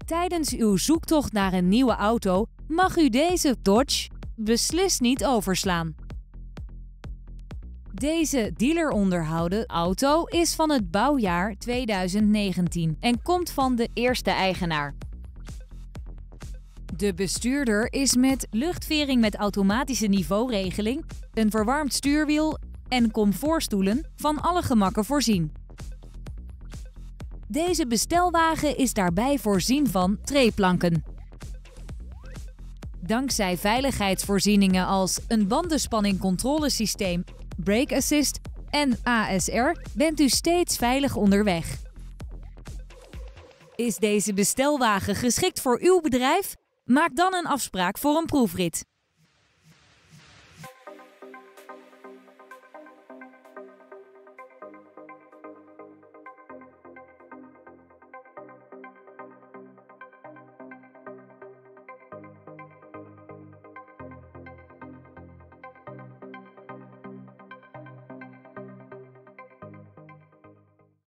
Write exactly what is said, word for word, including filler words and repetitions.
Tijdens uw zoektocht naar een nieuwe auto mag u deze Dodge beslist niet overslaan. Deze dealeronderhouden auto is van het bouwjaar tweeduizend negentien en komt van de eerste eigenaar. De bestuurder is met luchtvering met automatische niveauregeling, een verwarmd stuurwiel en comfortstoelen van alle gemakken voorzien. Deze bestelwagen is daarbij voorzien van treeplanken. Dankzij veiligheidsvoorzieningen als een bandenspanningcontrolesysteem, brake assist en A S R bent u steeds veilig onderweg. Is deze bestelwagen geschikt voor uw bedrijf? Maak dan een afspraak voor een proefrit.